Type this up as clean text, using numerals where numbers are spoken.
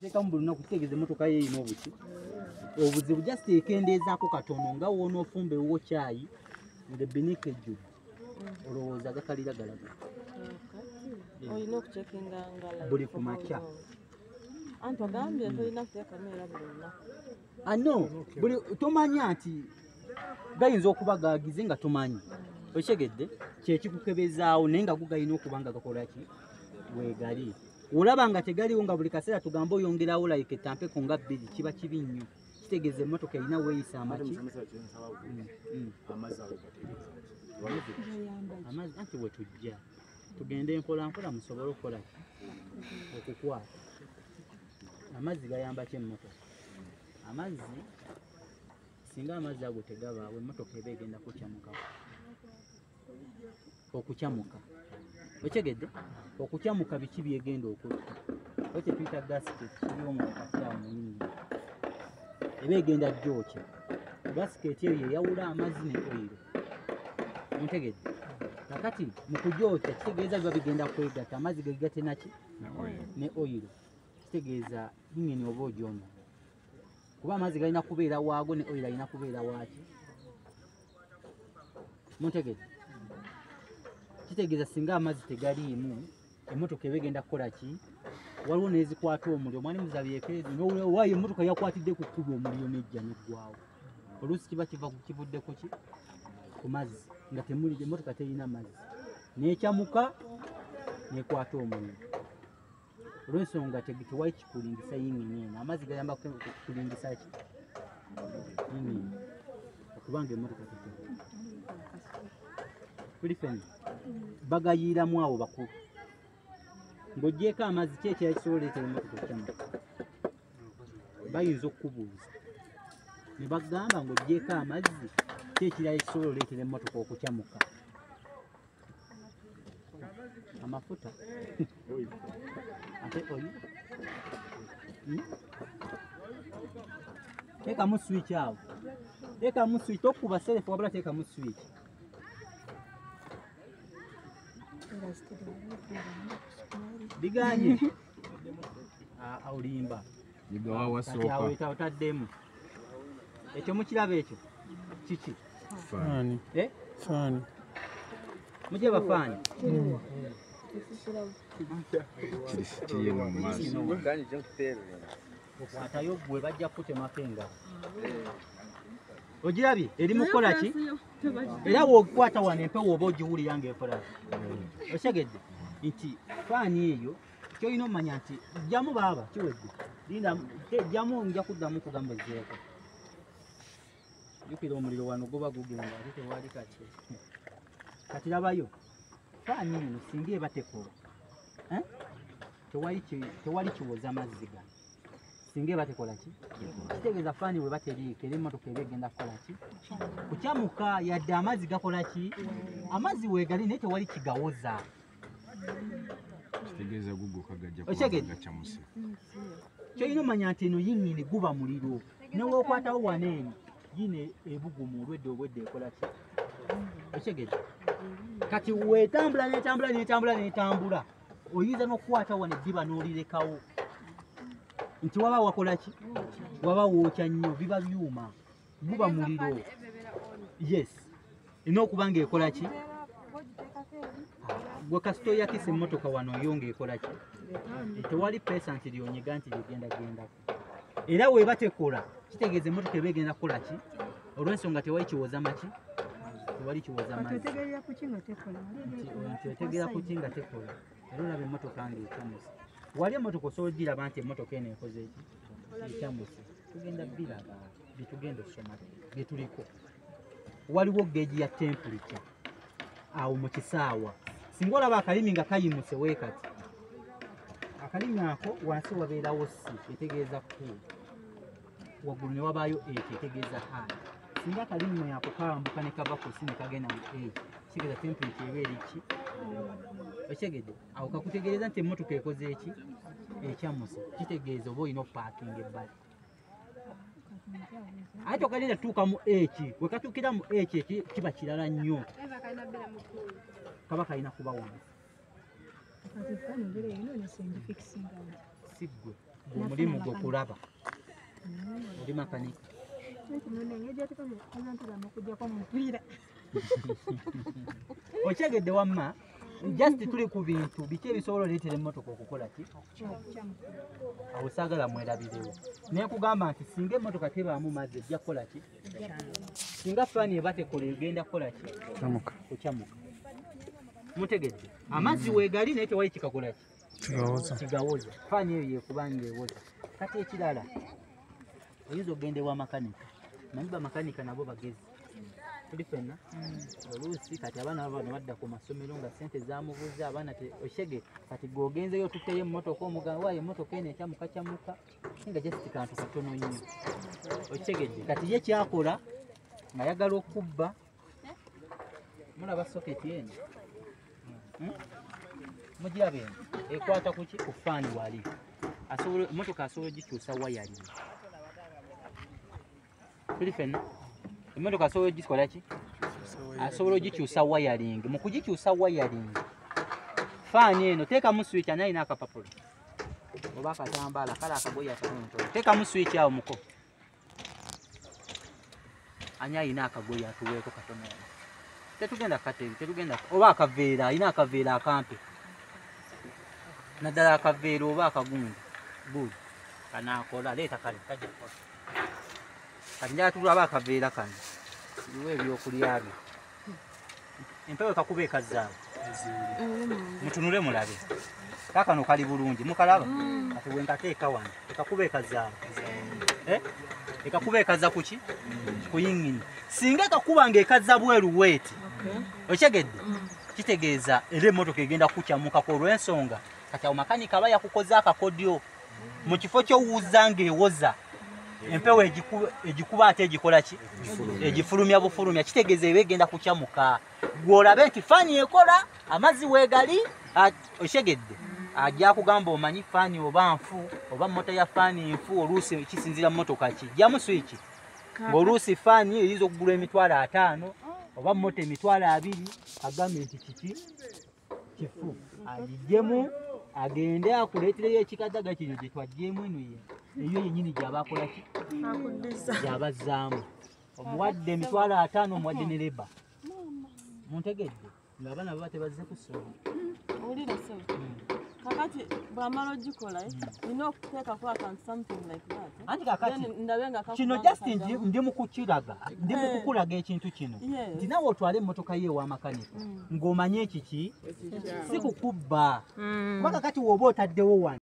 Teka mbuluna kutegeze motoka ye ino obuti. Obuzibu just ekendezaako katono nga wono ofumbe wo chai nge binike jju. Olowooza gakalira galaga. Olina okucekinga ngala. Buli kumakya. Anto agambye tolina kutya kamera buli lunaku. No, buli tomanya nti gayinza okuba gagize nga tomanyi. Okyegedde kyekikukebezaawo naye nga gugayina okuba nga gakola ki weegali. Olaba nga tegaliwo nga buli kaseera tugamba oyongerawo like etampeko nga bbiri kiba kibi nnyo. Kitegeeza emmotoka erina weeyisa amaki. Amazzi anti bwe tujja tugende mpola mpola musobole okukola okukwata. Amazzi gayamba ki emmotoka? Amazzi singa amazzi ago tegabaawo emmotoka eba egenda kukyamuka. Okukyamuka okyegedde okukyamuka biki byegenda okutta ekyo tuyita gasket kiriwo mu katyawo munini eba egenda gyokya. Gasket eyo yeyawula amazzi ne oyiro muntegedde kakati mu kugyokya kitegeeza biba bigenda kwegatta amazzi gegate naki ne oyiro kitegeeza yingini oba ogyono kuba amazzi galina kubeera waago ne oyiro alina kubeera waaki muntegedde. Kitegeeza singa amazzi tegaliimu emmotoka eba egenda kukola ki? Waliwo nezikwata omuliro mwani muzabyekeezi nowaayo emmotoka yakwatidde ku kkubo omuliro nejja neggwawo. Oluusi kiba kivudde ku ki? Ku mazzi nga temuli emmotoka terina mazzi nekyamuka nekwata omuliro. Olw'ensonga tewali kikulingisa yingini eno amazzi gayamba kukulingisa ki yingini okubanga emmotoka tekola. Kuli fenna bagayiiramu awo bakulu ng'oggyeko amazzi ki ekirala kisobola oleetera emmotoka okukyamuka. Bayinza okukubuuza ne bagamba ng'oggyeko amazzi ki ekirala kisobola oleetera emmotoka okukyamuka. Amafuta ate oyiro teekamu switch awo teekamu switch tokuba serefu wabula teekamu switch. Biganye olimba aweta otaddemu ekyo mukiraba ekyo kiki faani faani mujje bafaani okwatayo gwe bajja kutemako engabo ogirabye eri mukola ki era wokwata wano empewo oba ogiwulira ng'ekola okyegedde nti faani eyo kyolina omanya nti jjamu baaba kiwedde linda jjamu nja kuddamu kugamba ezzeeko jukira omuliro wano guba gugenda ate tewali kati labayo faani eno singa eba tekola tewali kiwoza mazzi gano singa eba tekola ki kitegeeza faani bwe bateriika era emmotoka eba egenda kukola ki kukyamuka yadde amazzi gakola ki amazzi weegali naye tewali kigawoza. Kitegeeza gugo kagajja gacamuse kyolina omanya nti eno yingini guba muliro neweokwatawo wano eno yine ebugumu obwedde ekola ki okyegedde kati weetambula netambula oyinza n'okukwata wano eddiba n'olirekawo nti waba wakola ki waba wookya nnyo biba byuma guba muliro. Yes erina okuba ng'ekola ki gwe kasita oyakisa emmotoka wano yo ng'ekola ki tewali pesa nti lyonyiga nti ligendagendako era weeba tekola kitegeeza emmotoka eba egenda kukola ki olw'ensonga tewali kiwoza maki tewali kiwoza mazzi. Otegeera ku ki nga tekola era olaba emmotoka ng'ekyamusa wali emmotoka osobola ogiraba nti emmotoka eno ekoze eki ekyamuse tugenda biraba byetugenda okusoma byetuliko. Waliwo geegi ya temperature awo mu kisaawa singa olaba akalimi nga kayimuse weekati akalimi ako wansi wabeerawo si etegeeza cool waggulu ne wabaayo ekyo etegeeza high. Singa akalimi ako kawambuka ne kava ku si ne kagenda mu egi kitegeeza temperature eba eri ki okyegedde awo kakutegeereza nti emmotoka ekoze eki ekyamuse kitegeeza oba olina opaakinga ebbali. Ate tokalina tuuka mu eki wekatuukira mu eki kiba kirala nnyo kaba kalina kuba wansi. Kati fano ngere ino ne sindi fixing out. Sigwe omulimu gwo kulaba oli makanika okyegedde wamma just tuli ku bintu biki ebisobola oleetera emmotoka okukola ki awo saagala mwerabirewo naye kugamba nti singa emmotoka tebaamu mazzi ejja kukola ki singa faani eba tekola egenda kukola ki okyamuka mutegedde amazzi weegali naye tewali kikakola ki kigawoza faani eyo yekubanga ewoza kati ekirala oyinza okugenda ewa makanika naye bamakanika nabo bagezi tuli ffenna oluusi kati abaana bano badda ku masomero nga ssente zamubuza abaana oshege kati gwogenzeyo tutteyo emmotoka omuganga waayo emmotoka eno ekyamuka nga just kantu katono nnyo okitegedde kati ye kyakola nga yagala okubba mulaba soketi eno mugiraba eno ekwata kuki ku faani wali emmotoka asobola ogikyusa wayalingi tuli ffenna emmotoka asobola ogikola ki asobola ogikyusa wayalingi mu kugikyusa wayalingi faani eno teekamu switch ani alina akapapula oba akatambaala kale akagoye akatontono teekamu switch awo muko ani alina akagoye atuweeko katono tetugenda kateri tetugenda oba akaveera alina akaveera akampe naddala akaveera oba akagundi buli kanaakola leeta kale kajja kukola kati njala tulaba akaveera kano iwe ebyokulya byo empewo kakuba ekazaawo mutunule mulabe kakano kali bulungi mukalaba kati wenkateeka wano ekakuba ekazaawo ekakuba ekaza kuki kuyingini singa ekakuba ngaekaza bweru weeti okyegedde kitegeeza era emmotoka egenda kukyamukako olw'ensonga kati awo makanika aba yakukoza akakodyo mu kifo ky'owuuza ng'ewoza empewo egikuba ate egikola ki egifulumya bufulumya kitegeeza eba egenda kukyamuka gw'olabe nti faani ekola amazzi weegali okyegedde ajja kugamba omanyi faani oba nfu oba mota ya faani nfu oluusi kisinzira mmotoka ki jjamu swiki ng'oluusi faani eyinza okugula emitwalo 5 oba mota emitwalo 2 agambe nti kiki kifu agijjemu agende akuleetereyo ekikadaga kino gye twajjemu eno ye eyo yennyini gy'aba akola ki gy'abazzaamu omuwadde emitwalo 5 omuwadde ne leba muntegedde ng'abaana baba tebazze ku ssomero owulira so kakati bw'amala ogikola nina okuteekako akantu something like that anti kakati kino just ndi mu kukiraga ndi mu kukulaga ekintu kino nti nawe otwale emmotoka ye ew'amakanika ng'omanye ekiki si kukubba kuba kakati w'oba otaddewo wano